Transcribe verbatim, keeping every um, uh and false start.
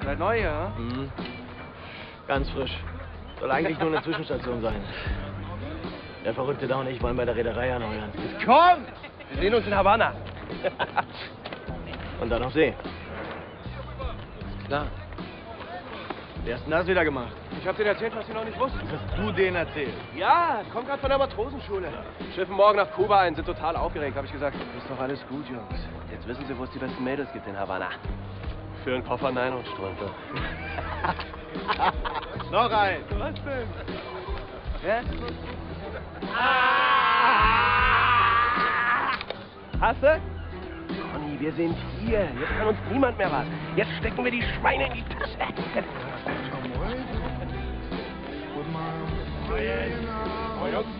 seid neu hier, hm? Mhm. Ganz frisch. Soll eigentlich nur eine Zwischenstation sein. Der Verrückte da und ich wollen bei der Reederei erneuern. Komm! Wir sehen uns in Havanna. Und dann auf See. Klar. Wer hast denn das wieder gemacht? Ich hab denen erzählt, was sie noch nicht wussten. Hast du denen erzählt? Ja, komm gerade von der Matrosenschule. Schiffen morgen nach Kuba ein, sind total aufgeregt, habe ich gesagt. Ist doch alles gut, Jungs. Jetzt wissen sie, wo es die besten Mädels gibt in Havanna. Für einen Koffer Nylonstrümpfe. Noch ein. Was denn? Ja? Hast du? Conny, wir sind hier. Jetzt kann uns niemand mehr was. Jetzt stecken wir die Schweine in die Tasse. With my, oh, yeah.